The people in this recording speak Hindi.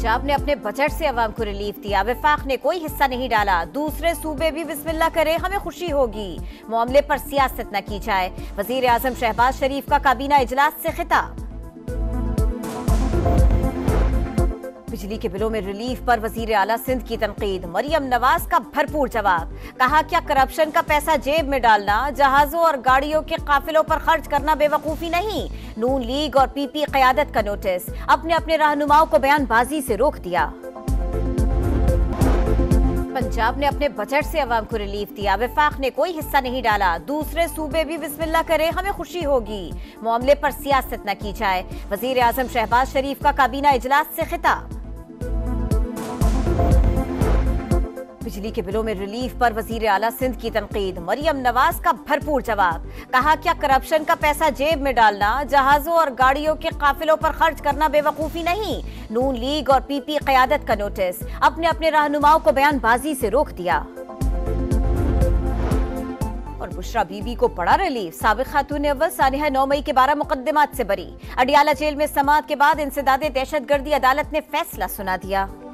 पंजाब ने अपने बजट से अवाम को रिलीफ दिया। वफाक ने कोई हिस्सा नहीं डाला। दूसरे सूबे भी बिस्मिल्लाह करें, हमें खुशी होगी। मामले पर सियासत न की जाए। वजीर आजम शहबाज शरीफ का काबीना इजलास से खिताब। बिजली के बिलों में रिलीफ पर वजीर आला सिंध की तनकीद। मरियम नवाज का भरपूर जवाब। कहा, क्या करप्शन का पैसा जेब में डालना, जहाजों और गाड़ियों के काफिलों पर खर्च करना बेवकूफी नहीं। नून लीग और पीपी क़यादत का नोटिस। अपने अपने रहनुमाओं को बयानबाजी से रोक दिया। पंजाब ने अपने बजट से अवाम को रिलीफ दिया। वफाक ने कोई हिस्सा नहीं डाला। दूसरे सूबे भी बिस्मिल्लाह करें, हमें खुशी होगी। मामले पर सियासत न की जाए। वजीर आजम शहबाज शरीफ का काबीना इजलास से खिताब। बिजली के बिलों में रिलीफ पर वजीर आला सिंध की तनकीद। मरियम नवाज का भरपूर जवाब। कहा, क्या करप्शन का पैसा जेब में डालना, जहाजों और गाड़ियों के काफिलों पर खर्च करना बेवकूफी नहीं। नून लीग और पीपी क़यादत का नोटिस। अपने अपने रहनुमाओं को बयानबाजी से रोक दिया। और बुशरा बीबी को बड़ा रिलीफ। साबिक खातून अव्वल सानिहा 9 मई के 12 मुकदमात से बरी। अडियाला जेल में समाअत के बाद इंसदादे दहशतगर्दी अदालत ने फैसला सुना दिया।